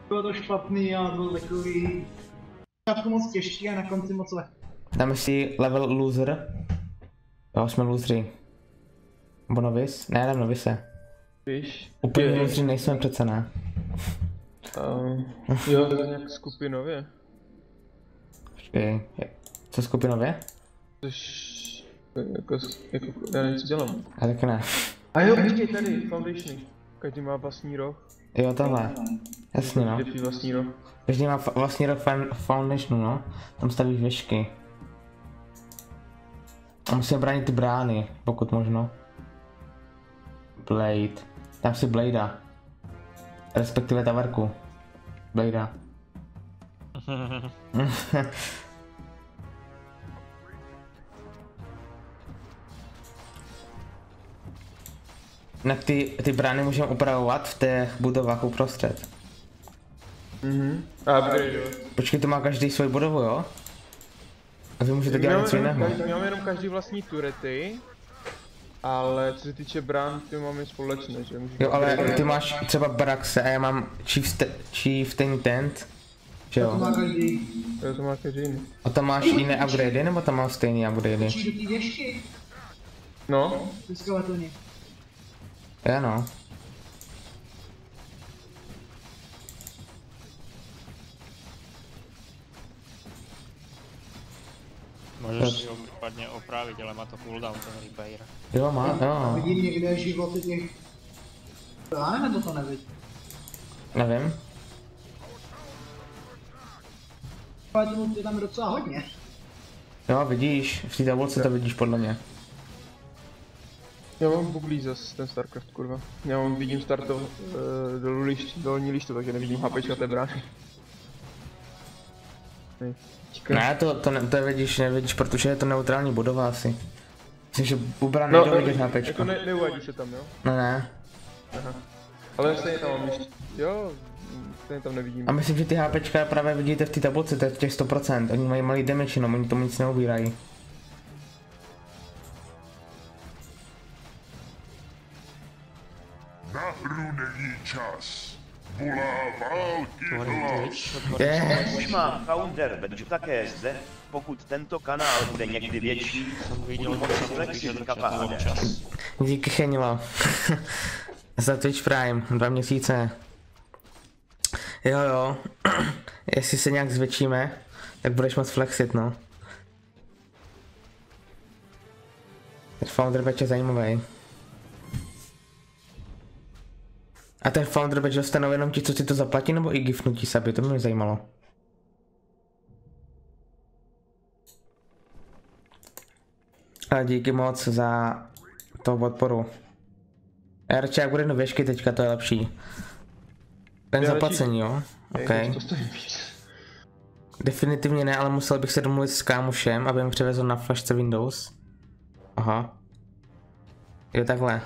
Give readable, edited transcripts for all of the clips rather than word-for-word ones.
Bylo to špatný a byl takový... Začátku moc těžký a na konci moc lehký. Dáme si level loser. Jo, jsme loseri. Nebo novice? Ne, dám novice. Víš? Úplně loseri nejsme přece, ne? Jo, to je nějak skupinově. Počkej, co skupinově? Což... Jako já něco dělám. A tak ne. A jo, ještě tady, Foundationy. Každý má vlastní roh. Jo, tohle. Jasně no. Každý vlastní roh. Každý má vlastní rok Foundationu, no. Tam stavíš věžky. A musíme bránit ty brány, pokud možno. Blade. Dám si Bladea. Respektive taverku. Bladea. Na ty brány můžeme upravovat v těch budovách uprostřed. A upgradeovat. Počkej, to má každý svoji budovu, jo? A vy můžete dělat něco jiného. Máme jenom každý vlastní turety. Ale co se týče brán, ty máme společné, že? Jo, ale ty máš třeba Baraxe a já mám Chieftain Tent. Že To jo? má každý. Jo, to má každý jiný. A tam máš jiné upgradey, nebo tam máš stejný upgradey? Učíš do té věžky. No, Ty skeletoni. Já no. Můžeš si ho případně opravit, ale má to cooldown ten repair. Jo, má, jo. Vidím někde životy těch... Já nebo to nevidím. Nevím. Ale tomu je tam docela hodně. Jo, vidíš, v té tabulce to vidíš podle mě. já mám bublí zas ten Starcraft, kurva. Já mám, vidím starto dolní lištu, takže nevidím HPčka té brány. Ne, to nevidíš, protože je to neutrální budova asi. Myslím, že u bran nejdou vidět HPčko. Jako neuvádí se tam, jo? Ne. Aha. Ale stejně tam mám ještě, jo, stejně tam nevidím. A myslím, že ty HPčka právě vidíte v té tabulce, to je těch 100%. Oni mají malý damage, jenom oni tomu nic neubírají. Na hru není čas. Volá války hlas. Už má founder badge také zde. Pokud tento kanál bude někdy větší, budu moci flexit kapacitě. Díky Chenilo. Za Twitch Prime, 2 měsíce. Jo. Jestli se nějak zvětšíme, tak budeš moc flexit, no. Ten founder badge je zajímavý. A ten founder badge dostane jenom ti, co si to zaplatí, nebo i giftnutí saby, to mě zajímalo. A díky moc za to podporu. Já radši jak bude do věžky teďka, to je lepší. Ten zaplacení, jo? OK. To stojí víc. Definitivně ne, ale musel bych se domluvit s kámošem, aby mi přivezl na flashce Windows. Aha. Jo, takhle.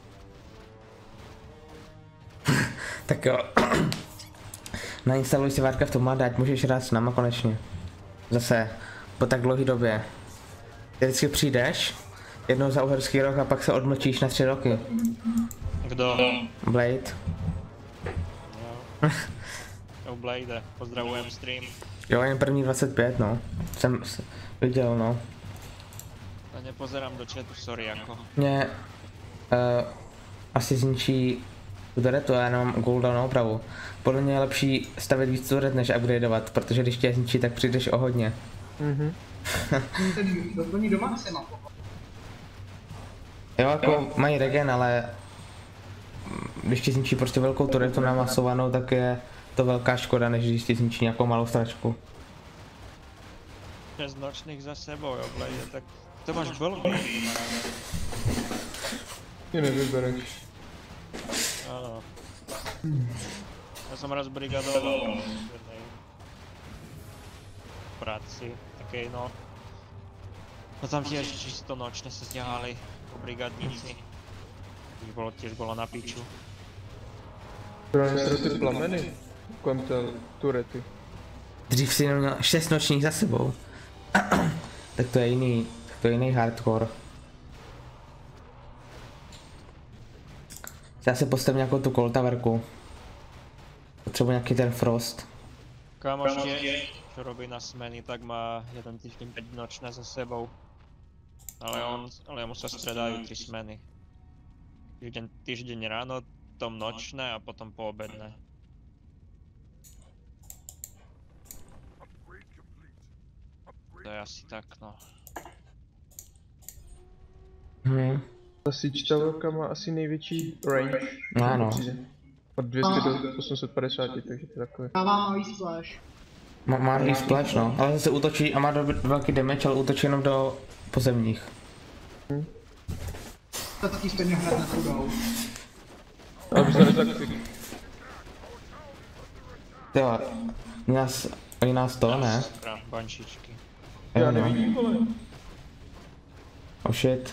Tak jo. Nainstaluj si Warcraft Mad, ať můžeš hrát s náma konečně. Zase, po tak dlouhé době. Ty vždycky přijdeš, jednou za uherský rok a pak se odmlčíš na 3 roky. Kdo? Blade. Jo, Blade, pozdravujem stream. Jo, jen první 25, no. Jsem viděl, no. A nepozerám do chatu, sorry jako. Mě asi zničí turetu, já nemám cooldown na opravu. Podle mě je lepší stavět víc turet, než upgradeovat, protože když tě zničí, tak přijdeš o hodně. Ten doplní do maxima. Jo, jako mají regen, ale když ti zničí prostě velkou turetu namasovanou, tak je to velká škoda, než když ti zničí nějakou malou stračku. 6 nočných za sebou, jo, Blade, tak to máš blbý. Ty nevybereš. Áno. Ja som raz brigadoval v jednej práci, takej no. No tam tiež čisto nočne sa zňahali po brigadníci. Tiež bolo na piču. Právě se ty plameny kolem té turety. Dřív si jenom měl 6 nočních za sebou. Tak to je jiný hardcore. Já se postavím nějakou tu koltaverku. Potřebuji nějaký ten frost. Kámoš tiež, čo robí na smeny, tak má jeden týždeň 5 nočné za sebou. Ale mu sa stredajú 3 smeny. Týždeň ráno, potom nočné a potom poobedné. To je asi tak, no. Ta sičtavorka má asi největší range. Ano. Od 200 do 850, takže to je takové. Dává malý splash. Má i splash, no. Ale zase útočí a má velký damage, ale útočí jenom do pozemních. To taky stejně hrát na chudou. Aby se nezaktili. Jo, oni nás to, ne? Banšičky. Já nevidím, vole. Oh shit.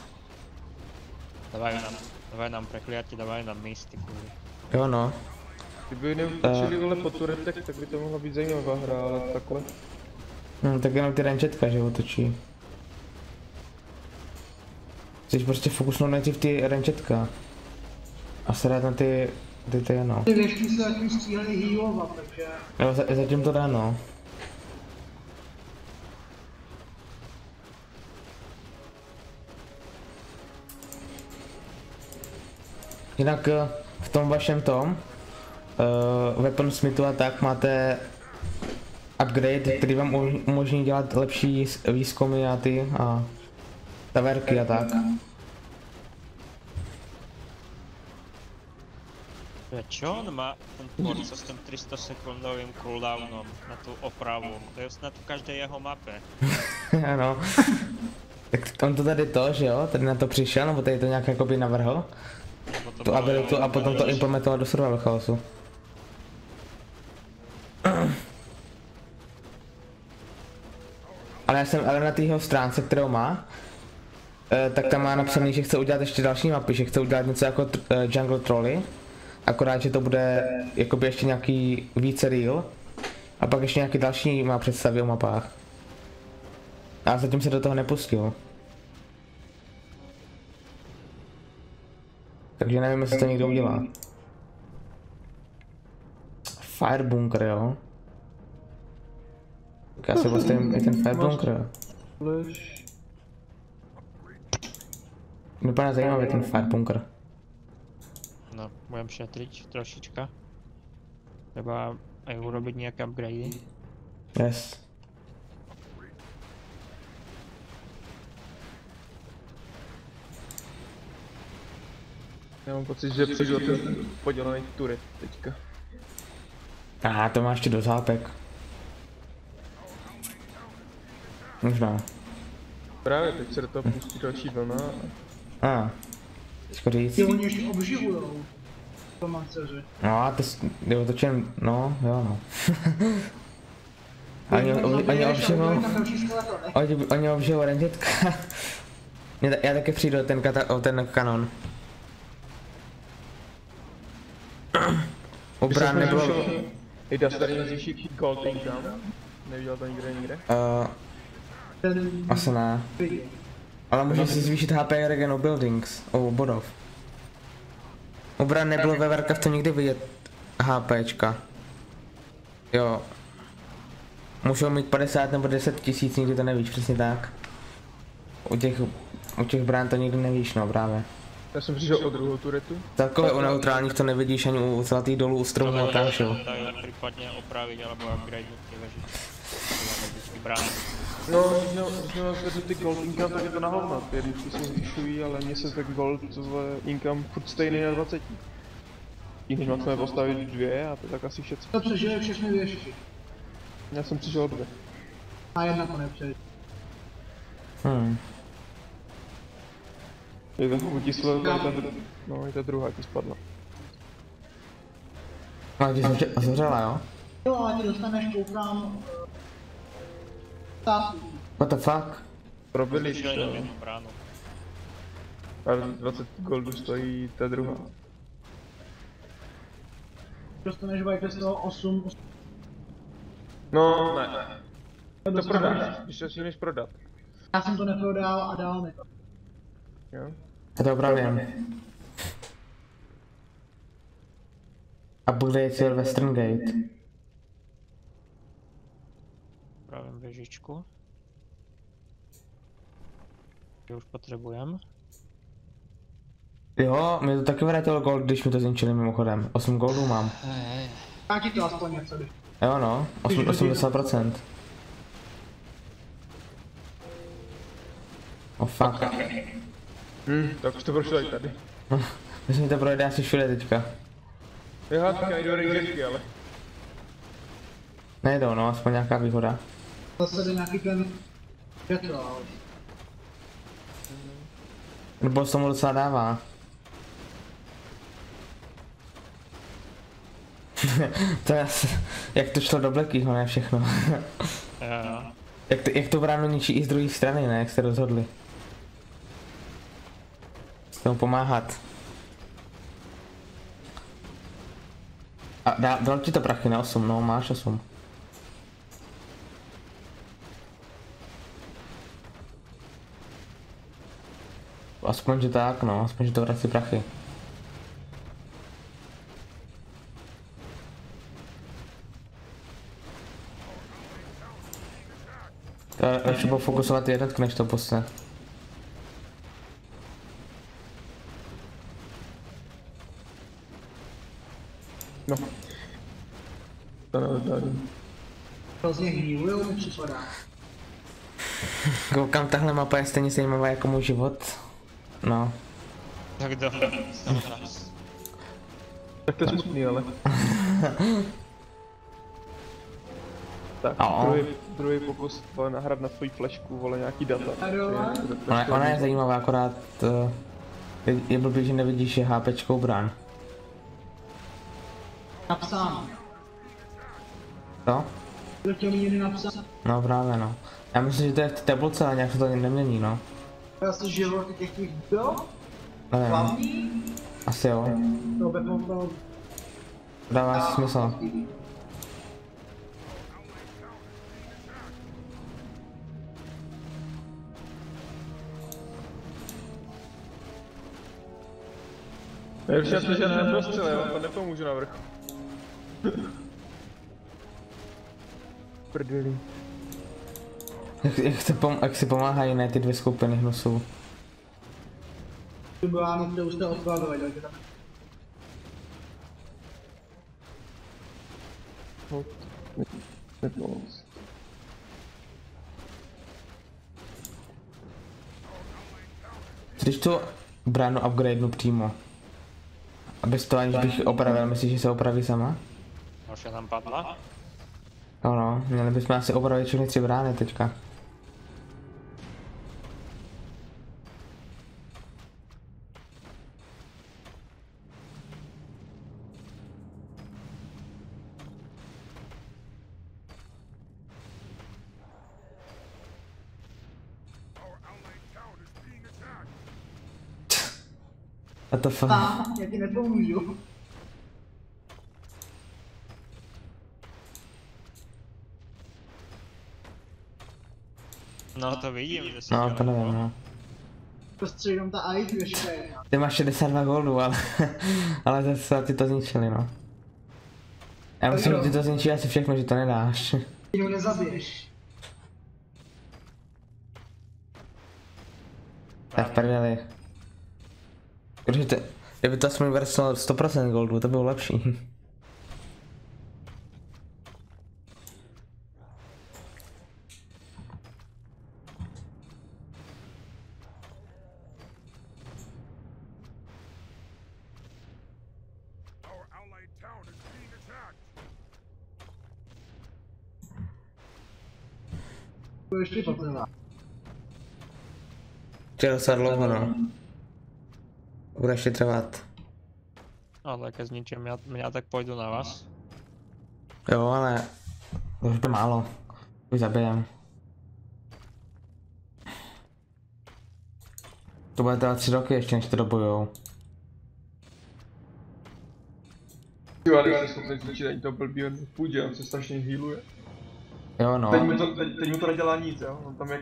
Dávaj nám prekliatie, dávaj nám mystiku. Jo no. Kdyby neutočili vole po turetech, tak by to mohla být zajímavá hra, ale takhle. Tak jenom ty rangetka, že útočí. Chceš prostě fokusnout nejdřív ty rangetka. A se dát na ty no. Ty věžky se zatím stříhají healovat, takže... Jo, zatím to dá, no. Jinak v tom vašem Weaponsmithu a tak máte upgrade, který vám umožní dělat lepší výzkumy a taverky a tak. Čo on má ten tvorca s tým 300 sekundovým cooldownom na tú opravu? To je snad v každej jeho mape. Ano. Tak on to tady že jo? Tady na to přišel, nebo tady to nějak jakoby navrhl? Tu abilitu a potom to implementoval do survival chaosu. Ale na té jeho stránce, kterou má, tak tam má napsaný, že chce udělat ještě další mapy, že chce udělat něco jako Jungle Trolley. Akorát, že to bude jakoby ještě nějaký více real. A pak ještě nějaký další má představy o mapách. A zatím se do toho nepustil. Takže nevím, jestli to někdo udělá. Firebunker, jo? Tak já si postavím i ten Firebunker. Vypadá zajímavě ten Firebunker. No, budem šetriť trošička. Treba aj urobiť nejaké upgrady. Yes. Já mám pocit, že přijdu ten podělaný turet teďka. To máš ještě do zápek. Možná. Právě, teď se do toho pustí další vlna. Těžko říct. Ty oni ještě obživujou. To manceři. No a to je otočen, no, jo no. Oni obživou rangetka. Já taky přijdu ten kanon. Ubrán nebylo... I dá se tady nezvýšit Gold Income? Neviděl to nikde? Asi ne. Ale může si zvýšit HP regen u buildings, u bodov. Ubran nebylo ve Warcraftu nikdy vidět HPčka. Jo. Můžou mít 50 nebo 10 tisíc, nikdy to nevíš, přesně tak. U těch brán to nikdy nevíš, no právě. Já jsem přišel od druhou turetu. Takové u neutrálních to nevidíš ani u zlatých dolů, u stromů a tak, jo. Případně opravit alebo upgradenúť tie veže. No, když měl zvednout ty gold income, tak je to na hovno. Ty rývky se zvyšují, ale mně se tak gold income furt stejný na 20. Tím, když máme postavit 2 a to tak asi všechno. To přežije všechny věžky. Já jsem přišel o 2. A jedna to nepřejde. Je to utislo, no i ta druhá ti spadla. A ty jsi zavřela, jo? Jo, ale ty dostaneš, koukám... What the fuck? Probili Přišel jenom jednu bránu. A 20 goldů stojí ta druhá. Dostaneš vajte z toho 8. No, ne. To prodáš, když to si než prodat. Já jsem to neprodal a dál mi to. Jo? Já to opravím. Upgrade your Western Gate. Pravím věžičku. Už potřebujeme. Jo, mě to taky vrátilo gold, když mi to zničili mimochodem. 8 goldů mám. Dá ti to aspoň něco. Jo no, 80%. Oh fuck. Tak už to prošlo i tady. Myslím, že to projde asi všude teďka. Jo, tak já jdu rangerky, ale. Nejdou no, aspoň nějaká výhoda. Zase jde nějaký ten rituál. Nebo se tomu docela dává. To je asi, jak to šlo do Blackyho, ne všechno. Jo. Jak to bránu ničí i z druhé strany, ne? Jak jste rozhodli. S tomu pomáhat. A dal ti to prachy na 8, no máš 8. Aspoň, že tak, no, aspoň, že to vrací prachy. To je lepší bylo fokusovat jednotku, než to pusne. No. To nevím. Hrozně hnívujou mi připadá. Koukám, tahle mapa je stejně zajímavá jako můj život. No. Tak dobrý. Tak to je smutný, ale. Tak, druhý pokus nahrát na svoji flešku, vole, nějaký data. Ona je zajímavá, akorát je blbý, že nevidíš, že HPčkou brán. Napsáno. Co? To tě někdy napsáno. No právě no. Já myslím, že to je v tabulce, ale nějak se to nemění, no. Asi životy těch kdo? Nevím, Hlavní? asi jo. To by mohlo... Dává smysl. Nejlepší je to, že neprostřel, já vám to nepomůžu na vrchu. Prdeli. Jak si pomáhají ne ty dvě skupiny hnusů. To byla no, už to odkladovat, takže tam... Když tu bránu upgradenu přímo. Abys to aniž bych opravil, myslíš, že se opraví sama? Už je nám padla? No, měli bychom asi opravit všechny 3 brány teďka. A to fakt. Já ti nepomůžu. No to vidím, že si No, to nevím, no. Prostě jenom ta AI dvěžka je. Ty máš 62 goldů, ale, ale zase ti to zničili, no. Já myslím, že ti to zničí asi všechno, že to nedáš. Jenom nezabiješ. Tak prdeli. Kdyby to aspoň vrstlo 100% goldů, to bylo lepší. To ještě potrvá. Včera se dlouho, no. Bude ještě trvat. No tak s ničím, já tak půjdu na vás. Jo, ale to už to málo. Už zabijem. To bude trvat 3 roky ještě, než to dobujou. Jo, ale jsi schopný zničit ani to blbý, on v půdě, on se strašně healuje. Jo, no. Teď mu to nedělá nic, jo, on tam jak...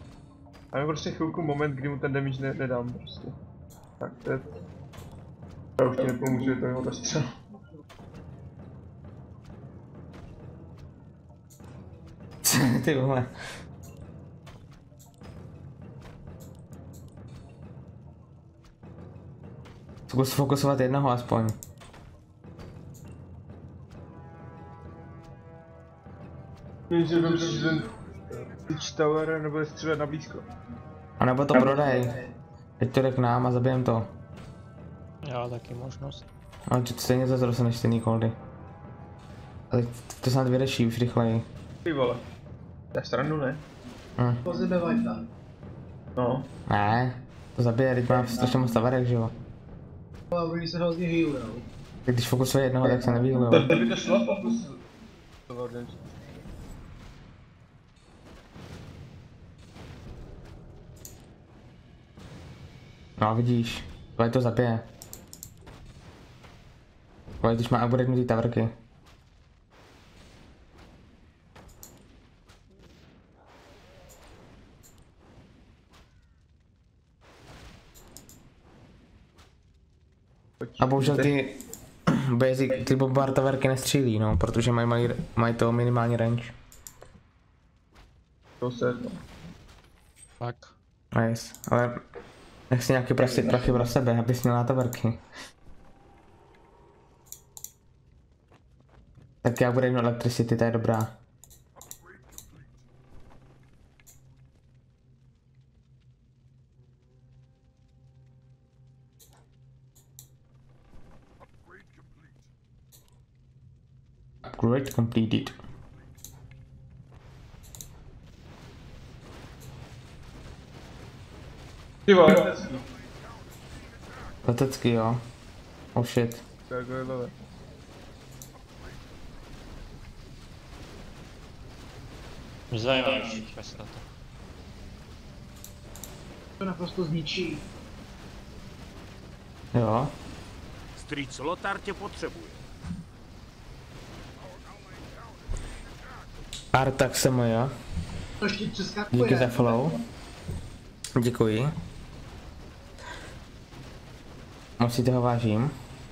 A je prostě chvilku moment, kdy mu ten damage nedám prostě. Tak to je... Já už ti nepomůžu, je to jeho střel. Ty vole. Zkus fokusovat jednoho aspoň. Jenže vem si, že ten Pitch Tower nebude střílet na blízko. A nebo to prodej. Teď to jde k nám a zabijem to. Jo, taky možnost. Ale to stejně to dostaneš stejný koldy. A teď to snad vyřeší už rychleji. Ty vole. To je srandu, ne? Pozebe Vajta. No. Ne, to zabije, teď mám strašně moc tavarek, že jo. Ale oni se hrozně healujou. Tak když fokusuje jednoho, tak se nevyhýlujou. Kdyby to šlo fokus. No vidíš, tohle to zabije. Tohle když má upgradenutý tavrky. A bohužel ty basic, ty bombard taverky nestřílí, no, protože mají to minimální range. To se no. Tak. Nice, ale nech si nějaké prachy pro sebe, abys měl na taverky. Tak já budu jenom electricity, ta je dobrá. Upgrade completed. Ty vole, letecký. Letecký, jo. Oh shit. Tak je leve. Zajímavý, se na to. To naprosto zničí. Jo. Strýc Lothar tě potřebuje. Artak se moja. To ještě přeskakuje. Díky za follow. Děkuji. Moc si toho vážím.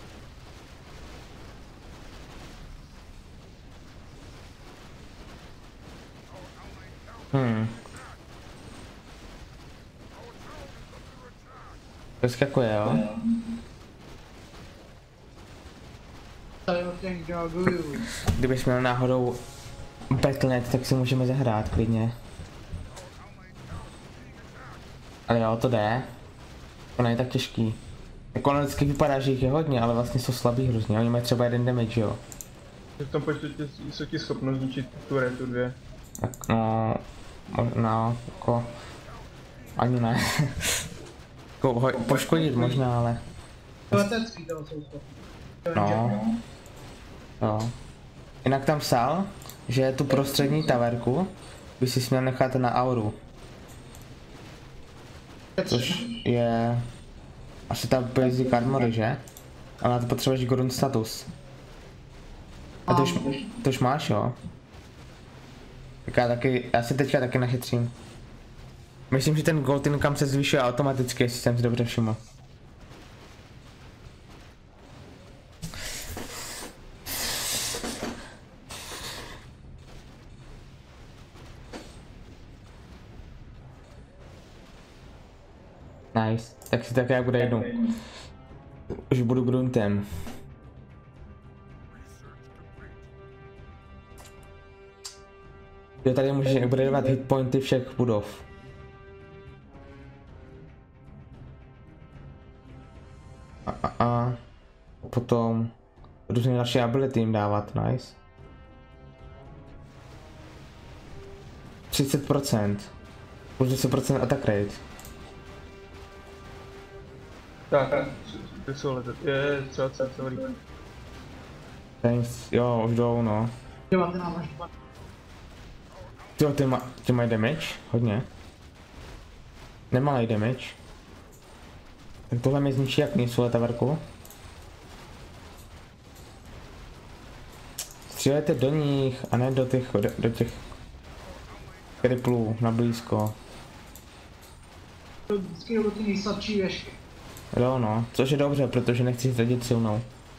Přeskakuje, jo? Kdybych měl náhodou Battle.net, tak si můžeme zahrát klidně. Ale jo, to jde. To není tak těžký. Jako ono vždycky vypadá, že jich je hodně, ale vlastně jsou slabý hrozně. Oni mají třeba jeden damage, jo. V tom počtu jsou ti schopnost zničit tu dvě. Tak no... No, jako... Ani ne. Jako poškodit možná, ale... Letecký toho jsou schopný. No. Jo. Jinak tam psal, že tu prostřední taverku by si směl nechat na auru. Což je... Asi ta basic armory, že? Ale na to potřebuješ grunt status. A to už máš, jo? Tak já si teďka taky nachytřím. Myslím, že ten gold income se zvyšuje automaticky, jestli jsem si dobře všiml. Nice, tak si také bude jednou. Už budu gruntem. Jo, tady můžeš upgradeovat hitpointy všech budov. A potom různé další ability jim dávat, nice. 30%. Plus 10% attack rate. Tak, ty jsou letet. Je, třeba dobrý. Thanks, jo, už jdou, no. 19 až 2. Jo, ty mají damage? Hodně. Nemalý damage. Tak tohle mi zničí jak nejsou taverku. Střílejte do nich a ne do těch kriplů na blízko. To vždycky jdou do ty nejslabší věžky. Jo no, což je dobře, protože nechci zradit silnou.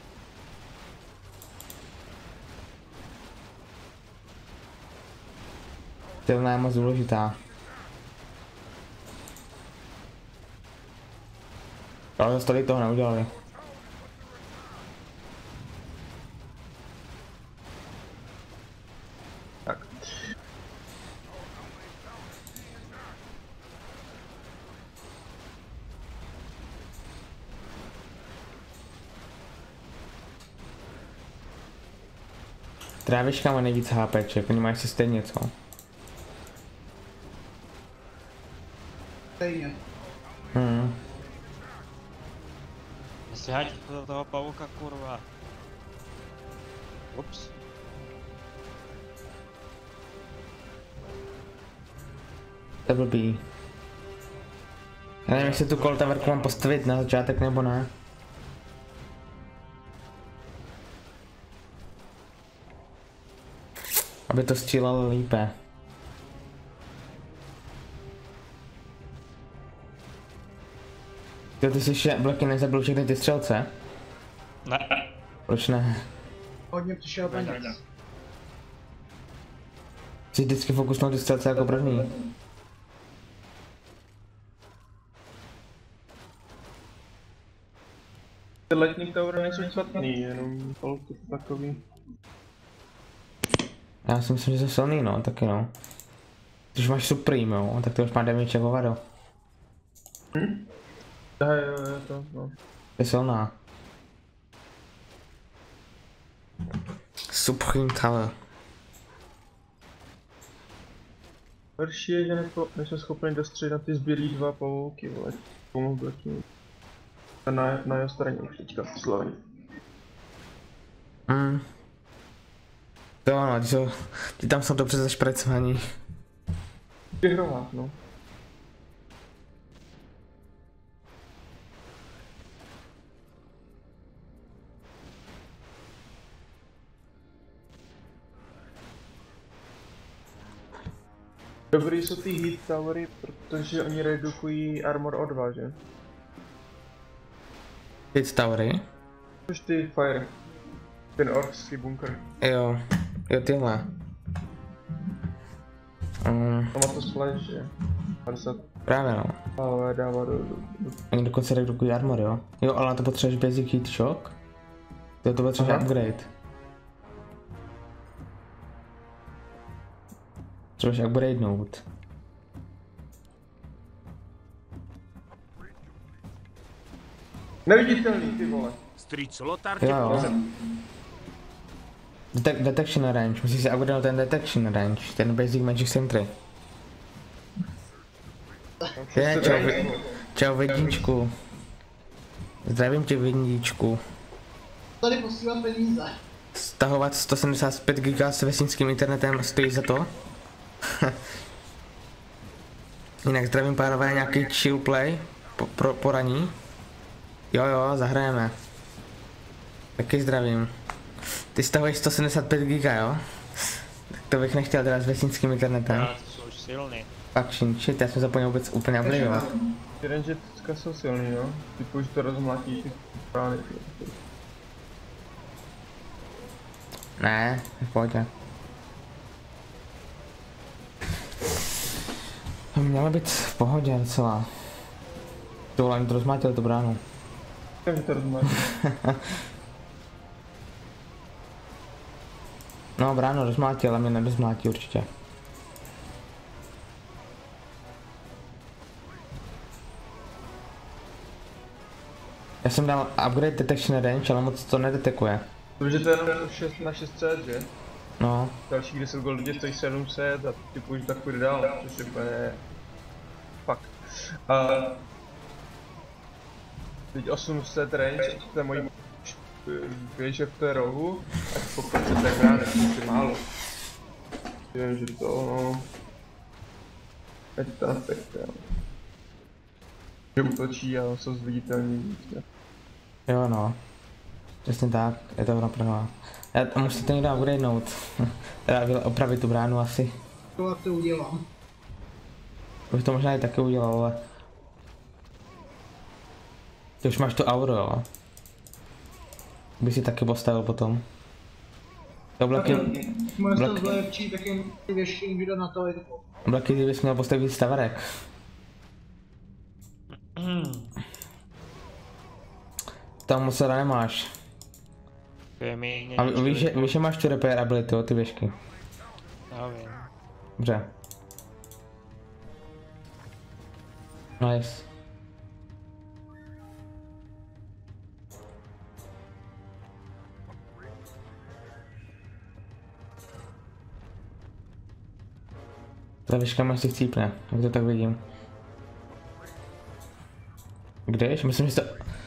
Silná je moc důležitá. Ale zase tolik toho neudělali. Tak. Trávička má nejvíc HPček, oni mají si stejně co. Stejně. Si haď do toho pavouka, kurva. Ups. To je blbý. Já nevím, jestli tu koltaverku mám postavit na začátek nebo ne. Aby to střílelo lípe. Ty jsi ještě Blacky nezabil všechny ty střelce? Ne. Proč ne? Hodně přišel peněz. Jsi vždycky fokusnul ty střelce jako první. Ty Lightning Tower nejsou špatný, jenom polky takový. Já si myslím, že jsou silný, no, taky no. Když máš Supreme, jo, tak to už má damage jako vado. Jo, to, no. Je silná. Supreme Tower. Horší je, že nejsme schopni dostřelit na ty zbylý 2 pavouky, vole. Pomohl Blacky. Na jeho straně už teďka slavně. To ano, ti tam jsou dobře zašpracovaní. Vyhrovák, no. Dobrý jsou ty hit towery, protože oni redukují armor o 2, že? Hit towery? Což ty fire. Ten orkský bunker. Jo, tyhle. To má to slash, že? 50. Právě no. Ale dává do... Oni dokonce redukují armor, jo? Jo, ale na to potřebuješ basic heat shock. To potřebuješ upgrade. Potřebuješ upgradenout. Neviditelný, ty vole. Strýc Lothar tě Jo. potřebuje. Detection range, musíš si upgradenout ten detection range, ten basic magic sentry. Čau vidíčku. Zdravím tě vidíčku. Tady posílat peníze. Stahovat 175 GB s vesnickým internetem stojí za to? Jinak zdravím pánové, nějaký chill play po raní. Jo, zahrajeme. Taky zdravím. Ty stahuješ 175 GB, jo? Tak to bych nechtěl teda s vesnickým internetem. Já, to jsou už silný. Fakt shit, já jsem zapomněl vůbec úplně upgradeovat. Jenže teďka jsou silný, no. Typu, že to rozmlátí ty prány. Ne, v pohodě. To mělo být v pohodě docela. To vole, to rozmátil tu bránu. Takže to rozmlátí. No, bránu rozmlátil, ale mě nerozmlátí určitě. Já jsem dal upgrade detection range, ale moc to nedetekuje. Protože to je jenom 6 na 600, že? No, Další 10 goldů stojí 700 a typu, že tak půjde dál, což je úplně... Fuck. A... Teď 800 range, to je mojí věže v té rohu, tak pokud se tak ráne, to je málo. Vím, že to, no... Je to ten efekt, jo. Že útočí a jsou zviditelní víc, jo no. Přesně tak, je to naplno. Já musíte to někdo upgradenout. Teda opravit tu bránu asi. To jak to udělám. Už to možná i taky udělal, ale... Ty už máš to auro, jo? By si taky postavil potom. To Blacky... Moje to zlepší, tak jim ty věžky vydat na to jako. Blacky, ty bys měl postavit stavarek. Tam moc teda nemáš. A víš, že máš tu repair ability, jo, ty věžky. Já vím. Dobře. Nice. Ta věžka mě si chcípne, jak to tak vidím. Kde ješ? Myslím, že to...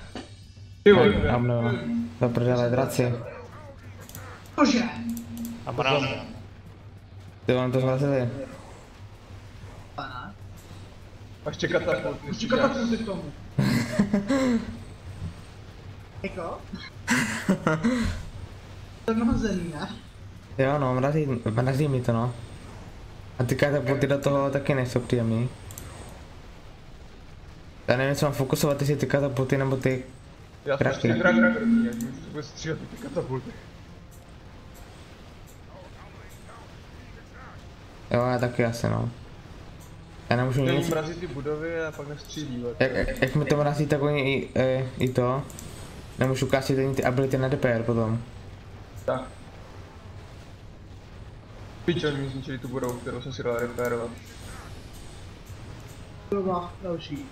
Amno, to prdele, draci. Bože! A mraz. Ty vám to zrazili. Pana. A ještě katapult. Ještě katapulty k tomu. Jako? To je nahozený, ne? Jo no, mrazí mi to no. A ty katapulty do toho taky nejsou příjemný. Já nevím, co mám fokusovat, jestli ty katapulty nebo ty Já jsem kraky. ještě krak, jak můžu to bude střílet ty katapulty. Jo, já taky asi no. Já nemůžu Oni nic... mrazí ty budovy a pak nestřílí. Jak mi to mrazí, tak oni i to. Nemůžu kásit ani ty ability na DPR potom. Tak. Pič, oni mi zničili tu budovu, kterou jsem si dal repairovat. Doba, další.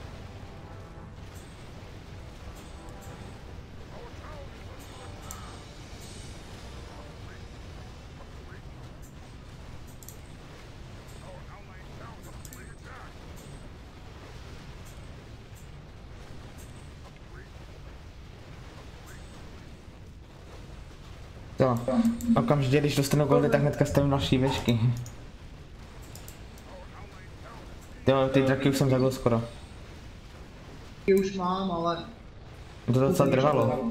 To. Okamžitě, když dostanu goldy, tak hnedka stavím další věžky. Jo, ty draky už jsem zabil skoro. Ty už mám, ale... To docela trvalo.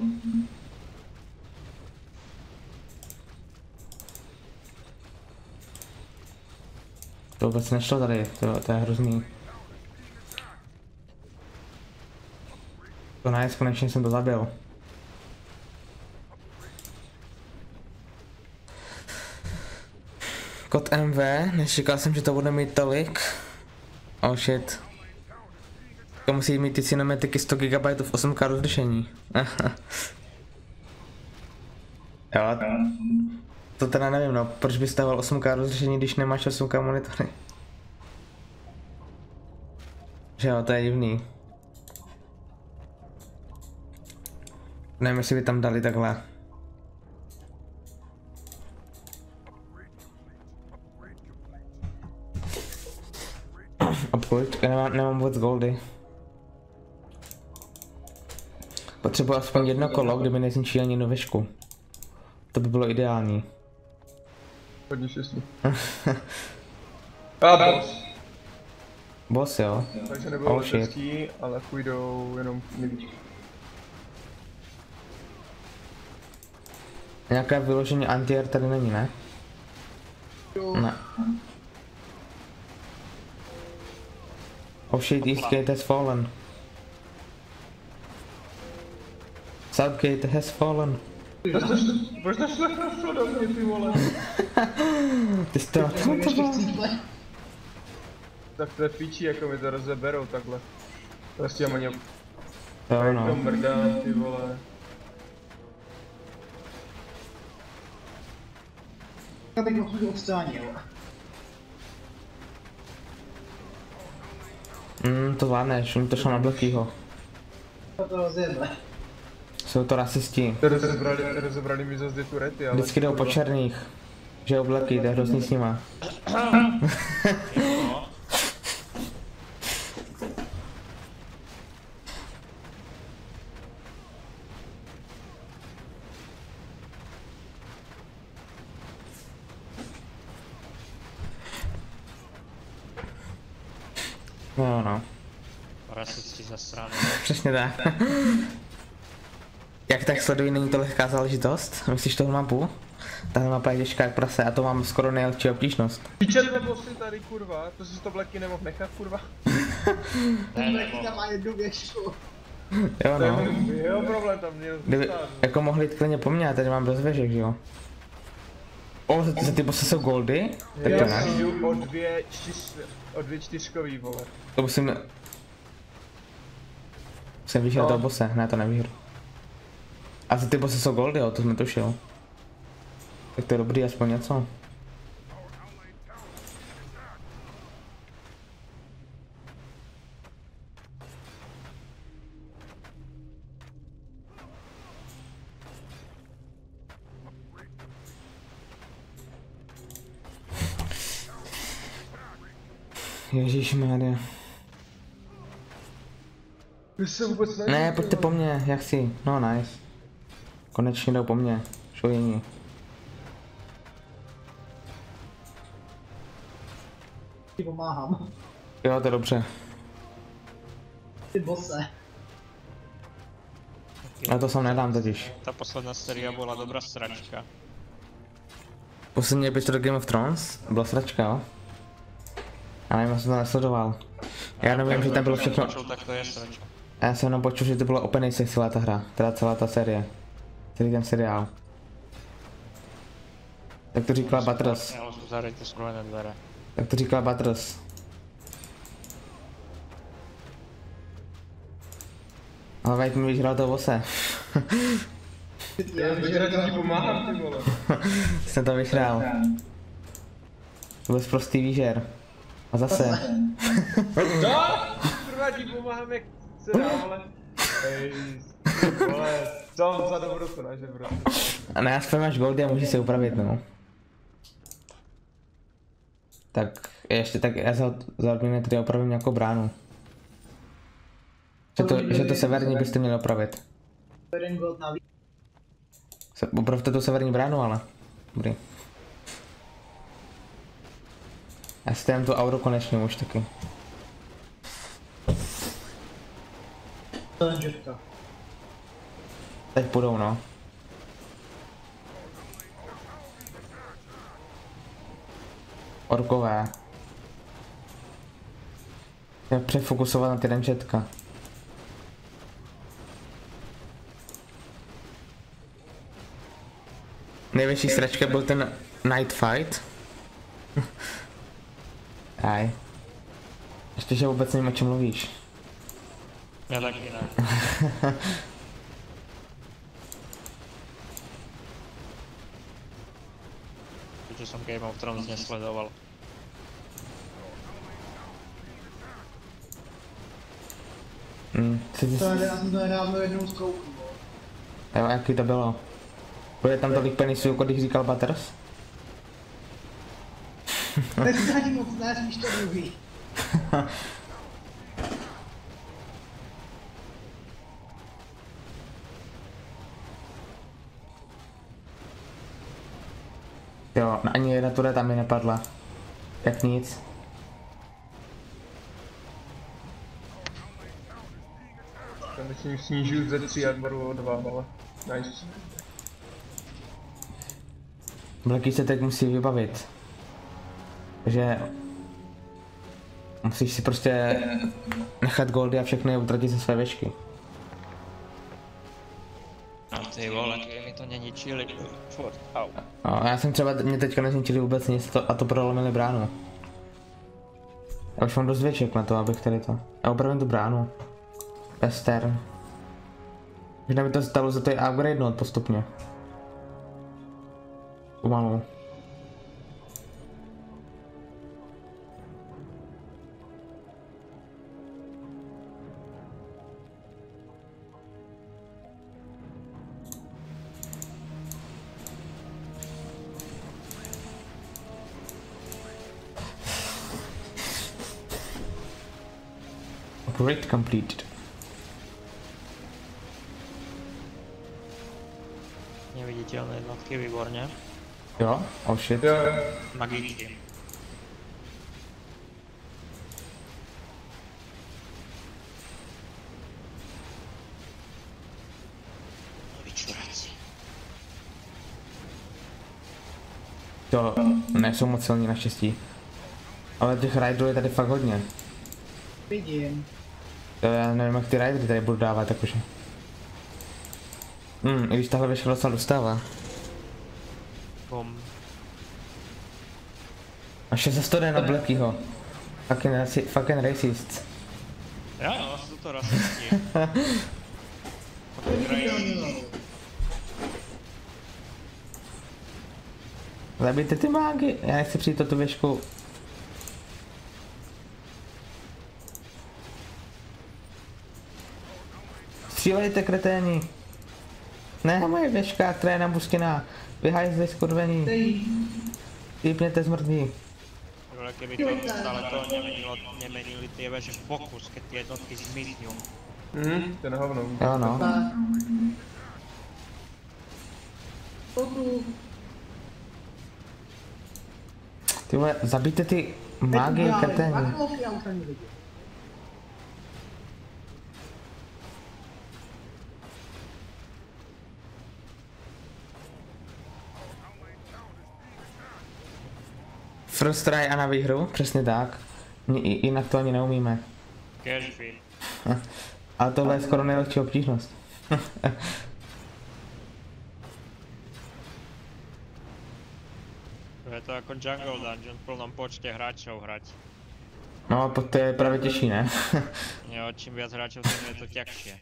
To vůbec nešlo tady, to je hrozný. To nice, konečně jsem to zabil. Kód MV, nečekal jsem, že to bude mít tolik. Oh shit. To musí mít ty cinematiky 100 GB v 8K rozlišení. Jo, to teda nevím no, proč bys stával 8K rozlišení, když nemáš 8K monitory. Že jo, to je divný. Nevím, jestli by tam dali takhle. Obchod, já nemám vůbec goldy. Potřebuji aspoň jedno kolo, kdyby nezničil ani novišku. To by bylo ideální. Hodně štěstí. A boss. Boss jo. Takže nebylo Oh, shit. letecký, ale půjdou jenom nevíčky. Nějaké vyložení anti-air tady není, ne? Ne. Oh shit, East Gate has fallen. South Gate has fallen. Proč to šlo do mě, ty vole? Ty jsi to Tak to je píčí, jako mi to rozeberou takhle. Prostě mám ani Jo to no. mrdám, ty vole. Já bych ho odstánil. To zvládneš, oni to šlo na Blackyho. To rozjebe. Jsou to rasisti. Rozebrali mi zase turety, ale... Vždycky jdou po černých. Že jo, Blacky, jde hrozný s nima. No, no. Rasisti za stranu. Přesně tak. Jak tak sleduji, není to lehká záležitost? Myslíš toho mapu? Tahle mapa je těžká jak prase a to mám skoro nejlepší obtížnost. Píče dva bossy tady, kurva, to si to Blacky nemohl nechat, kurva. Ne, Blacky tam má jednu věžku. Jo To je no. jeho problém, tam měl Kdyby, zůstat. jako mohli jít klidně po mně, já tady mám dost věžek, že jo? O, za ty bossy jsou goldy? Tak to Já ne. jdu o dvě čtyřkový, vole. To musím... Musím vyhrát toho bose, ne to nevyhru. A za ty bossy jsou goldy, jo, to jsem netušil. Tak to je dobrý, aspoň něco. Ježišmarja. Ty se vůbec Ne, pojďte po mně, já chci. No nice. Konečně jdou po mně. Šujení. Ti pomáhám. Jo, to je dobře. Ty bose. Ale to sem nedám totiž. Ta posledná séria byla dobrá sračka. Poslední epizoda Game of Thrones byla sračka, jo? Já nevím, já jsem to nesledoval. Já nevím, že tam bylo všechno. Tak to je sračka. Já jsem jenom počul, že to bylo open ace celá ta hra. Teda celá ta série. Celý ten seriál. Tak to říkala Battles. Mělo zavřít ty skrojené dvere. Tak to říkala Battles. Ale Vajt mi vyhrál toho bose. Já vyžrat ti pomáhám, ty vole. Jsem to vyhrál. To byl prostý výžer. A zase. No! Kurva ti pomáhám, jak se dá, vole. Hej, vole, co mám za dobrotu, ne, že prostě. A ne, aspoň máš goldy a můžeš si upravit, no. Tak ještě tak já za odměny tady opravím nějakou bránu. Že to severní byste měli opravit. Jeden gold navíc. Opravte tu severní bránu, ale. Dobrý. Já si dám tu auru konečně už taky. To je Jeffka. Teď půjdou, no. Orkové. Je přefokusovat na ty rangetka. Největší sračka byl ten Night Fight. Aj. Ještě, že vůbec nevím, o čem mluvíš. Já taky ne. Protože jsem Game of Thrones nesledoval. Já jsem to nedávno jednou zkouknul. Jo, jaký to bylo? Bude tam tolik penisů, jako když říkal Butters? Tak to ani moc ne, spíš to druhý. Jo, ani jedna tuhle tam mi nepadla. Jak nic. Konečně snížuju ze 3 a beru o 2, ale nice. Blacky se teď musí vybavit. Takže musíš si prostě nechat goldy a všechno je utratit ze své vešky. A ty vole, kdyby mi to neničili. Furt, au. No, já jsem třeba, mě teďka nezničili vůbec nic a to prolomili bránu. Já už mám dost věček na to, abych tady to. Já opravím tu bránu. Western. Možná by to stalo za to i upgrade postupně. Pomalu. Upgrade completed. Neviditelné jednotky, výborně. Jo? Oh shit. Jo, Magicky. Vyčuraci. To nejsou moc silní naštěstí. Ale těch riderů je tady fakt hodně. Vidím. Já nevím, jak ty ridery tady budu dávat, jakože. I když tahle věž docela dostává. Bom. A 6 za 100 jde na Blackýho. Fucking racist. Jo, jsou to rasisti. Zabijte ty mágy, já nechci přijít o tu věžku. Střílejte, kreténi. Ne, moje věžka, která je nabuštěná. Vyhajzli skurvení. Týpněte zmrdí. Ale kdyby to stále to nemenili ty veže v pokus, keď ty jednotky zmizňou. To je na hovno. Jo no. Ty vole, zabijte ty mágy, kreténi. First try a na výhru, přesně tak. Jinak to ani neumíme. Cash feed. Ale tohle je skoro nejlepší obtížnost. Je to jako Jungle Dungeon v plnom počte hráčov hrať. No, to je právě těžší, ne? Jo, čím viac hráčov, tím je to ťažšie.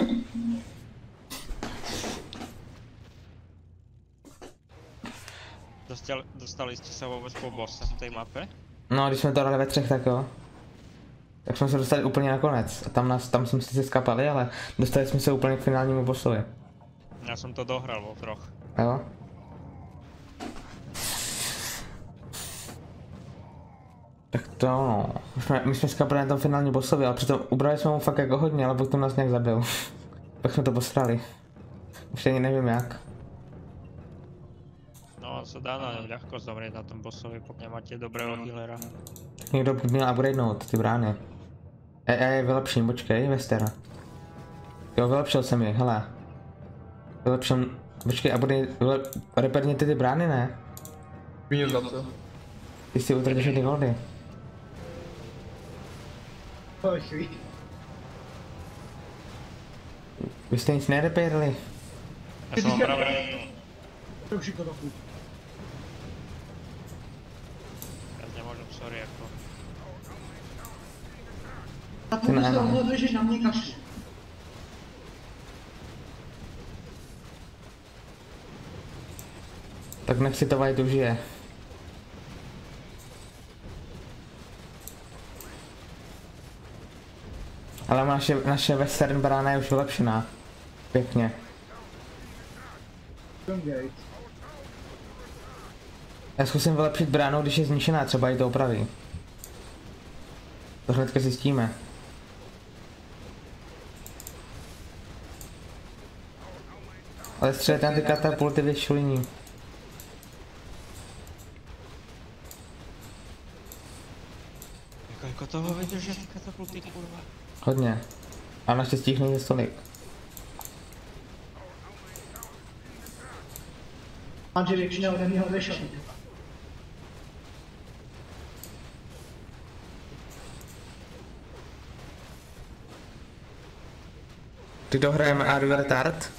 Dostali jste se vůbec po bossa v té mape? No, když jsme to dali ve 3, tak jo. Tak jsme se dostali úplně na konec. A tam jsme si skapali, ale dostali jsme se úplně k finálnímu bossovi. Já jsem to dohral vo 3. Jo? Tak to no. My jsme skapali na tom finálním bossovi, ale přitom ubrali jsme mu fakt jako hodně, ale potom nás nějak zabil. Pak jsme to posrali. Už ani nevím jak. No, se dá na něm ľahko zomrieť na tom bossovi, pokud nemáte dobrého healera. Někdo by měl upgradenout ty brány. Je vylepším, počkej, Vestera. Jo, vylepšil jsem je, hele. Vylepšil, počkej, reperněte ty brány, ne? Víně za co? Ty si utratíš ty goldy. Vy jste nic nereperili. Já jsem opravdu jednu. Já nemůžu, sorry, jako. A pokud se rozhodne, že na mě kašle. Tak nech si to White užije. Ale naše Western brána je už vylepšená. Pěkně. Já zkusím vylepšit bránu, když je zničená, třeba i to opraví. To hnedka zjistíme. Ale střelit na ty katapulty vyšulení. Jako toho vydrží ty katapulty, kurva. Hodně. A naštěstí jich není tolik. Manže většina ode mě odešel. Ty dohrajeme Adu Retard?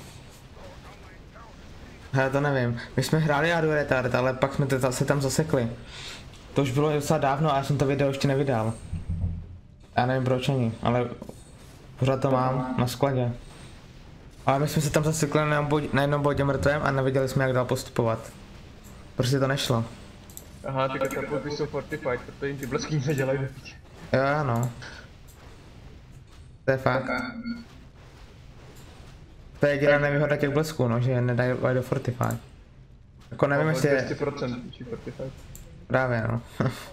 Hele, to nevím. My jsme hráli Adu Retard, ale pak jsme se tam zasekli. To už bylo docela dávno a já jsem to video ještě nevydal. Já nevím proč ani, ale pořád to mám na skladě. Ale my jsme se tam zasekli na jednom bodě mrtvém a nevěděli jsme, jak dál postupovat. Prostě to nešlo. Aha, ty katapulty jsou fortified, protože jim ty blesky nic nedělají do piči. Jo, no. To je fakt. To je jediná nevýhoda těch blesků, no, že je nedají do Fortify. Jako nevím, jestli je... 200% či Fortified. Právě, no.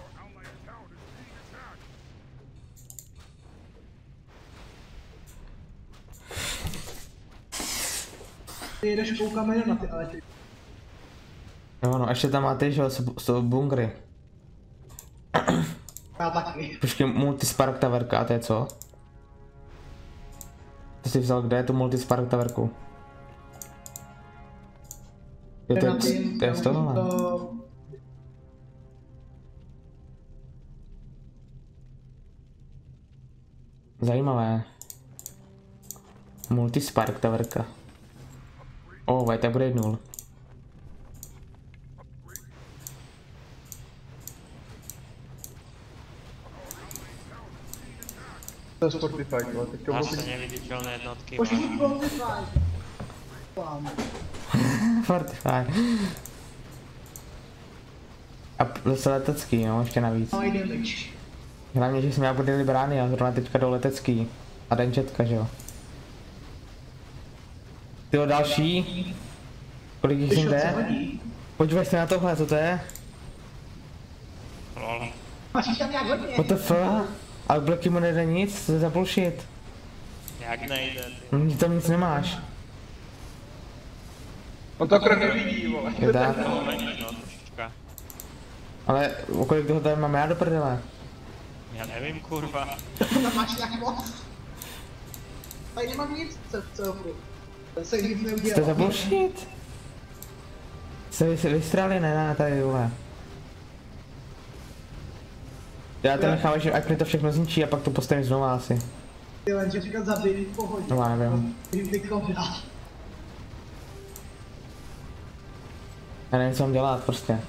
Ty jedeš koukám jenom na ty elektriky. Jo, no, ještě tam máte, že jsou bunkry. Já taky. Počkej, multispark taverka, a to je co? To jsi vzal, kde je tu multispark taverku? Jo, to je z tohohle. Zajímavé. Multispark taverka. White upgradenul. To je Spotify, ale teďka bylo Zase neviditelné jednotky. Pošli Fortify. Fortify. A zase letecký, no, ještě navíc. No, damage. Hlavně, že jsme upgradili brány a zrovna teďka jdou letecký. A rangetka, že jo. Tyjo, další. Kolik jich sem jde? Podívej se na tohle, co to je? Lol. Máš tam nějak hodně. What the fuck? Ale Blacky mu nejde nic, co je za bullshit? Jak nejde, ty. Tam nic nemáš. On to krok nevidí, vole. Je tak. No, není, no, trošička. Ale o kolik toho tady mám já do prdele? Já nevím, kurva. Tam máš nějak moc. Tady nemám nic, co to se nic To je za neudělal. bullshit? Se vystrali, ne, tady vole. Já to nechám, že ať mi to všechno zničí a pak to postavím znovu asi. Ty jen, že říkal zabij v pohodě. No já nevím. Ty kobra. Já nevím, co mám dělat prostě.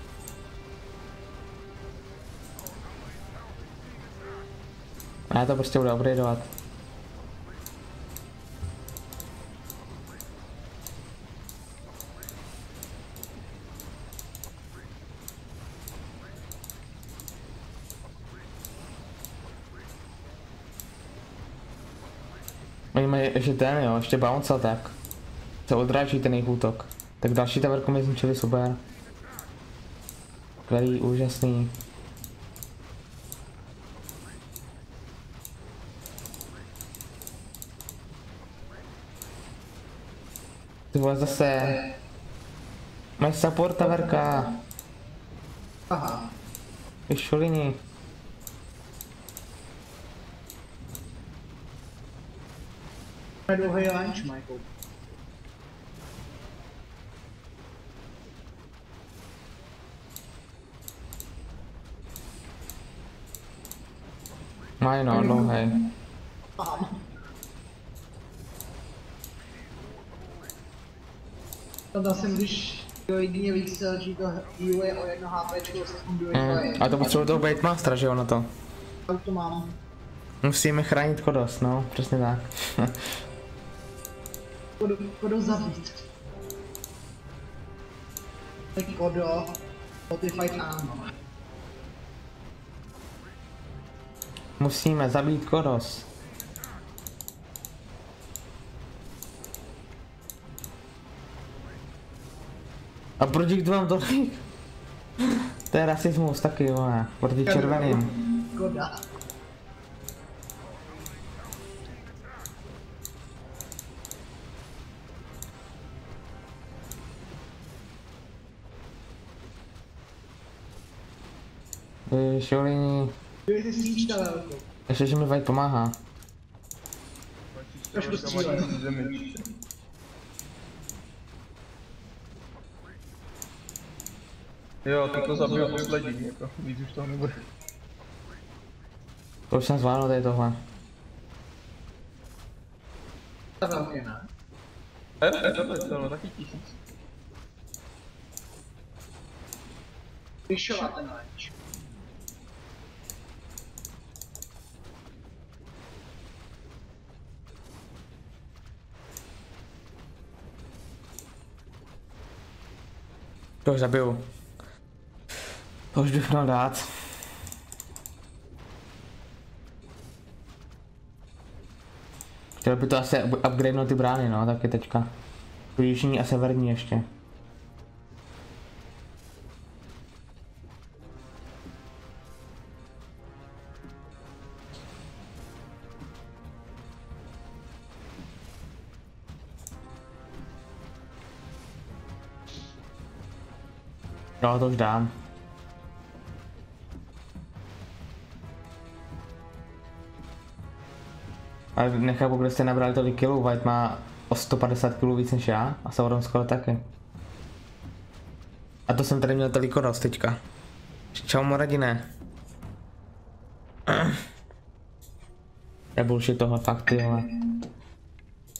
Já to prostě budu upgradeovat. Oni mají ještě ten, jo, ještě bounce, tak. Se odráží ten jejich útok. Tak další taverku mi zničili, super. Skvělý, úžasný. Ty vole zase. Máš support taverka. Aha. Ty šulini. Na dlouhý lunch, Michael. Mají no, dlouhej. Tam zase, když to jedině víc že to healuje o 1 HPčko, se funguje A to potřebuji toho Baitmastera, že jo, na to. to mám. Musíme chránit Kodos, no, přesně tak. Kodo zabít. Tak Kodo, Spotify ano. Musíme zabít Kodos. A proč jich tu mám tolik? To je rasismus taky, vole, proti červeným. Koda. Šolini. Dej si svíč ta velkou. Ještě, že mi White pomáhá. Trošku střílej. Jo, ty to zabil poslední, jako, víc už toho nebude. To už jsem zvládl tady tohle. Ta velká, ne? To taky 1000. Vyšovat ten lunch. To už zabiju. To už bych měl dát. Chtěl by to asi upgradenout ty brány, no, taky teďka. Tu jižní a severní ještě. Jo, to už dám. Ale nechápu, kde jste nabrali tolik kilů, White má o 150 kg víc než já a Sauron skoro taky. A to jsem tady měl tolik rost teďka. Čau Moradine. Je bullshit tohle, fakt ty vole.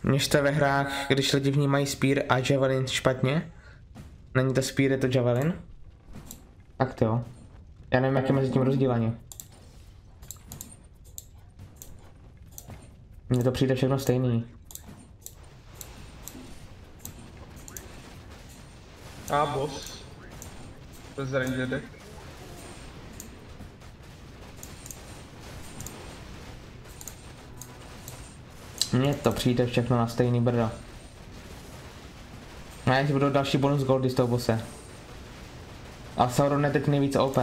Mě štve ve hrách, když lidi vnímají Spear a Javelin špatně. Není to Spear, je to Javelin. Tak to jo. Já nevím, jak je mezi tím rozdíl ani. Mně to přijde všechno stejný. A boss. Bez rangerek. Mně to přijde všechno na stejný brdo. A jestli budou další bonus goldy z toho bose. A Sauron je teď nejvíc OP.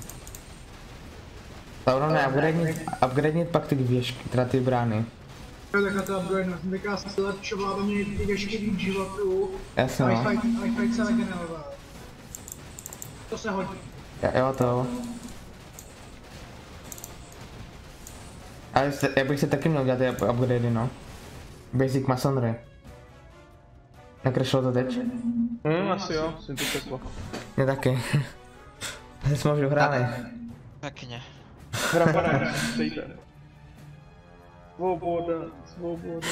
Sauron je upgradenit pak ty věžky, teda ty brány. Jo, tak na to upgrade, teďka se lepšovala do mě ty věžky víc životů. Jasně no. Fight se regeneroval. To se hodí. Jo to. Ale já bych se taky měl dělat ty upgradey no. Basic Masonry. Nekrešlo to teď? Asi jo, jsem to čekl. Mě taky. Jsme už dohráli. Pěkně. Hrabané, stejte. Svoboda, svoboda.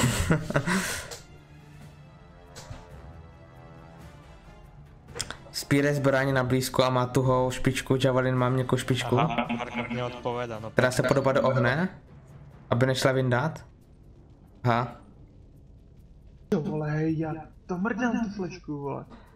Spear je zbraň na blízko a má tuhou špičku, Javelin má měkkou špičku. Aha, Marka mě odpovědá, no. Která se podobá do ohne, aby nešla vyndat. Aha. Jo vole, já to mrdám tu flešku, vole.